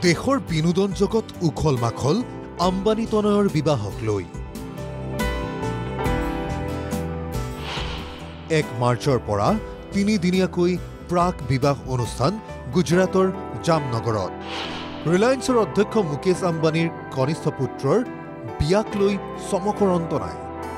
দেশৰ বিনোদন জগত উখল-মাখল আম্বানী তনয়ৰ বিবাহক লৈ 1 মাৰ্চৰ পৰা 3 দিনীয়াকৈ প্ৰাক বিবাহ অনুষ্ঠান গুজৰাটৰ জামনগৰত ৰিলায়েন্সৰ অধ্যক্ষ মুকেশ আম্বানীৰ কনিষ্ঠ পুত্ৰৰ বিয়াক লৈ চমকৰ অন্ত নাই।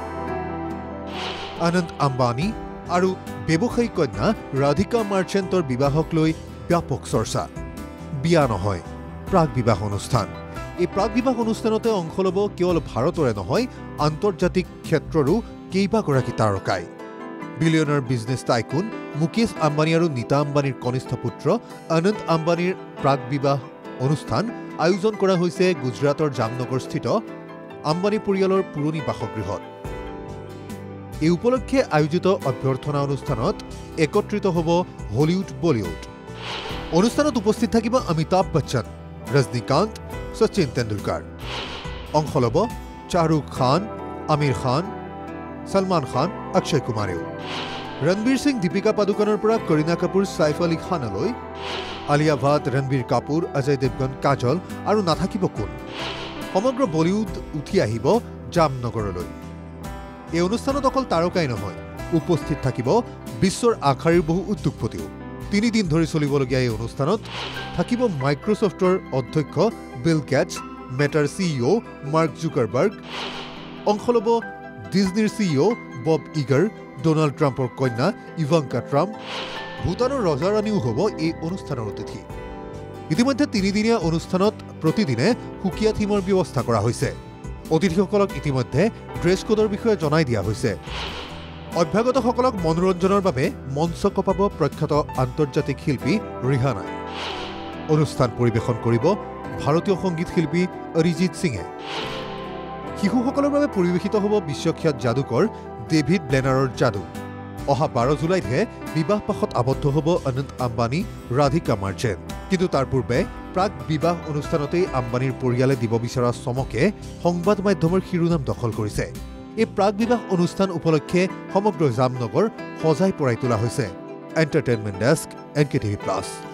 আনন্দ আম্বানী আৰু ব্যৱসায়িক কন্যা ৰাধিকা মাৰ্চেণ্টৰ বিবাহক লৈ ব্যাপক চৰ্চা। বিয়া নহয়, প্ৰাক বিবাহ অনুষ্ঠান। এই প্ৰাক বিবাহ অনুষ্ঠানতে অংশ ল'ব কেৱল ভাৰতৰে নহয়, আন্তৰ্জাতিক ক্ষেত্ৰৰো কেইবাগৰাকী তাৰকাই। Billionaire business tycoon Mukesh Ambani আৰু নীতা আম্বানীৰ কনিষ্ঠ পুত্ৰ আনন্দ আম্বানীৰ প্ৰাক বিবাহ অনুষ্ঠান আয়োজন কৰা হৈছে গুজৰাটৰ জামনগৰস্থিত আম্বানী পৰিয়ালৰ পুৰণি বাসগৃহত। এই উপলক্ষে আয়োজিত অভ্যৰ্থনা অনুষ্ঠানত একত্ৰিত হ'ব হলিউড বলিউড। অনুষ্ঠানত উপস্থিত থাকিব অমিতাভ বচ্চন, ৰজনীকান্ত, শচীন তেণ্ডুলকাৰ। অংশ ল'ব শ্বাহৰুখ খান, আমিৰ খান, সলমান খান, অক্ষয় কুমাৰেও। ৰণবীৰ সিং, দীপিকা পাডুকনৰ পৰা কৰীনা কাপুৰ, সাইফ আলী খানলৈ, আলিয়া ভাট, ৰণবীৰ কাপুৰ, অজয় দেৱগন, কাজল আৰু নাথাকিব কোন। সমগ্ৰ বলিউড উঠি আহিব জামনগৰলৈ। এই অনুষ্ঠানত অকল তাৰকাই নহয়, উপস্থিত থাকিব বিশ্বৰ আগশাৰীৰ বহু উদ্যোগপতিও। 3 দিন ধৰি চলিবলগীয়া এই অনুষ্ঠানত থাকিব মাইক্ৰছফ্টৰ অধ্যক্ষ বিল গেটছ, মেটাৰ CEO মাৰ্ক জুকাৰবাৰ্গ। অংশ ল'ব ডিজনীৰ CEO বব ইগাৰ, ডোনাল্ড ট্ৰাম্পৰ কন্যা ইভাংকা ট্ৰাম্প। ভূটানৰ ৰজা ৰাণীও হ'ব এই অনুষ্ঠানৰ অতিথি। ইতিমধ্যে 3 দিনীয়া অনুষ্ঠানত প্ৰতিদিনে সুকীয়া থিমৰ ব্যৱস্থা কৰা হৈছে। অতিথিসকলক ইতিমধ্যে ড্ৰেছ কোডৰ বিষয়ে জনাই দিয়া হৈছে। অভ্যাগতসকলক মনোৰঞ্জনৰ বাবে মঞ্চ কপাব প্ৰখ্যাত আন্তৰ্জাতিক শিল্পী ৰিহানাই। অনুষ্ঠান পৰিৱেশন কৰিব ভাৰতীয় সংগীত শিল্পী অৰিজিৎ সিঙে। শিশুসকলৰ বাবে পৰিৱেশিত হ'ব বিশ্বখ্যাত যাদুকৰ ডেভিড ব্লেনাৰৰ যাদু। অহা 12 জুলাইতহে বিবাহপাশত আবদ্ধ হ'ব আনন্দ আম্বানী, ৰাধিকা মাৰ্চেণ্ট। কিন্তু তাৰ পূৰ্বে প্ৰাক বিবাহ অনুষ্ঠানতেই আম্বানীৰ পৰিয়ালে দিব বিচৰা চমকে সংবাদ মাধ্যমৰ শিৰোনাম দখল কৰিছে। এই প্ৰাক বিবাহ অনুষ্ঠান উপলক্ষে সমগ্ৰ জামনগৰ সজাই পৰাই তোলা হৈছে। Entertainment desk, NKTV+।